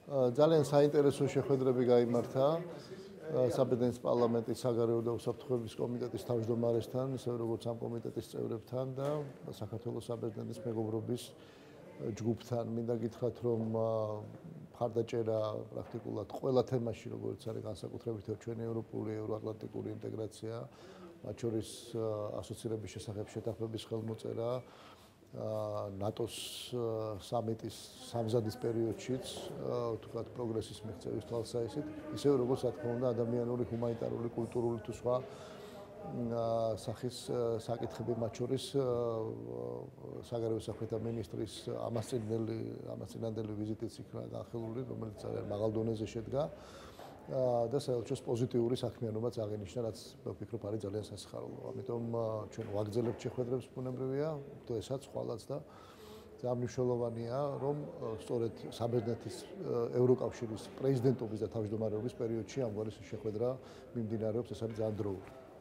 ძალიან საინტერესო შეხვედრები გაიმართა საბერძნეთის პარლამენტის საგარეო და უსაფრთხოების კომიტეტის თავმჯდომარესთან, ისე როგორც ამ კომიტეტის წევრებთან და საქართველოს საბერძნეთის მეგობრობის ჯგუფთან. მინდა გითხრათ, რომ მხარდაჭერა პრაქტიკულად ყველა თემაში, როგორც არის განსაკუთრებით ჩვენი ევროპული, ევროატლანტიკური ინტეგრაცია, მათ შორის ასოცირების შესახებ შეთანხმების ხელმოწერა, ნატოს სამიტის სამზადის პერიოდშიც, თქვათ, პროგრესის მიღწევის თვალსაზრისით, ისევე როგორც რა თქმა უნდა, ადამიანური, ჰუმანიტარული, კულტურული თუ სხვა სახის საკითხები, მათ შორის საგარეო საქმეთა მინისტრის ამასწინებელი ვიზიტიც იქნა განხილული, რომელიც ძალიან მაღალ დონეზე შედგა და საერთოდ პოზიტიური საქმიანობაც აღინიშნა, რაც მე ვფიქრობ არის ძალიან სასიხარულო. ამიტომ ჩვენ ვაგრძელებთ შეხვედრებს ბუნებრივია, დღესაც ხვალაც და ძალიან მნიშვნელოვანია, რომ სწორედ საბერძნეთის ევროკავშირის პრეზიდენტობის და თავმჯდომარეობის პერიოდში ამგვარი შეხვედრა მიმდინარეობს, ეს არის ძალიან დროული.